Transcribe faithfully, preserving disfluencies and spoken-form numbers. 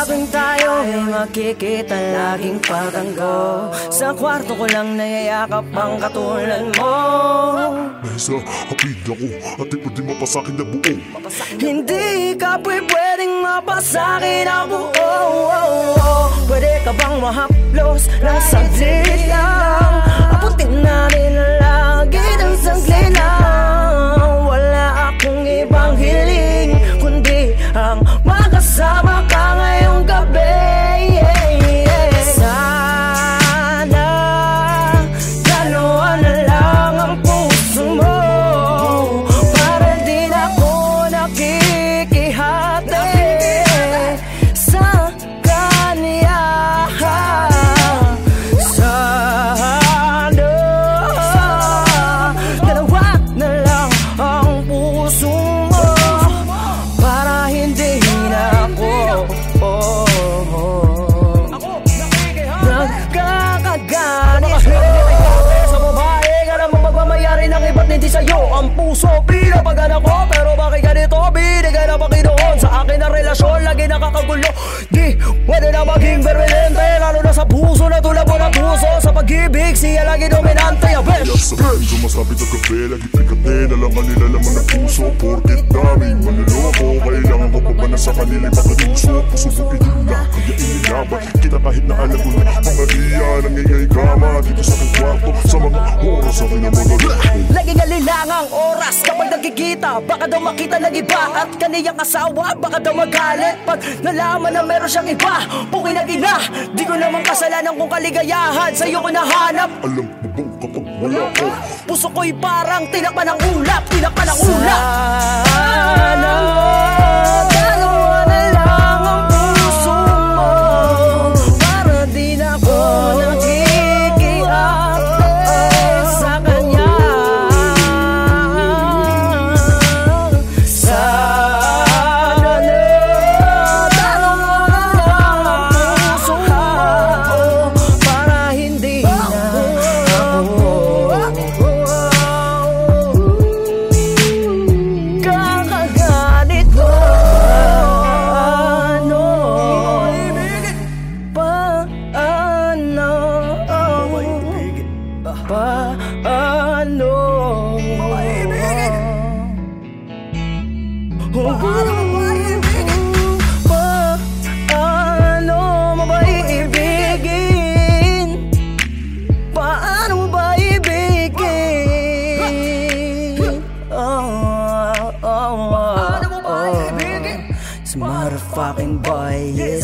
Tuwing tayo ay makikita laging patanggo. Sa kwarto ko lang nayayakap ang katulad mo. Nasa hapid ako at di pwede mapasakin na buo. Hindi ka pwedeng mapasakin na buo. Pwede ka bang mahaplos ng saglit lang? Abutin natin na lagi ng saglit lang. Wala akong ibang hiling kundi ang makasama ka ngayong gabi. Sana dalawa na lang ang puso mo, para di na ako nakikihati sa kanya. Sana dalawa na lang ang puso mo, para hindi na ako nagkakaganit. Sa babae ka naman magmamayari ng iba't hindi sa'yo ang puso. Pinapagan ako pero bakit ganito? Binigay na Panginoon sa akin na relasyon, lagi nakakagulo. Di pwede na maging permanente, lalo na sa puso na tulad mo ng puso. Sa pag-ibig siya lagi dominante. Kaya sa piso masabit ang gabi, lagi pikatin. Alangan nila laman ng puso, porkit daming manloloko. Kailangan ko pa ba na sa kanila makaluso? Puso mo inila, kaya inilaban kita kahit na alam ko na mga riya nangingay kama dito sa aking kwarto. Sa mga oras sa akin na mga loko, laging alilangang oras kapag nagkikita. Baka daw makita ng iba at kaniyang asawa, baka daw magalit pag nalaman na meron siyang iba. Pukin na gina, di ko naman kasalanan kung kaligayahan sa'yo ko nahanap. alam mo bang kapag wala ko, Puso ko'y parang tinakpan ng ulap, tinakpan ng ulap. Sana dalawa na lang ang puso mo, para di na ako nakikihati sa kanya. Sana dalawa na lang ang puso mo, para hindi na ako kakaganit mo. Paano? Paano? Paano? Paano mo ba iibigin? Paano mo ba ibigin? Oh, oh, oh, oh. It's motherfucking boy, yes.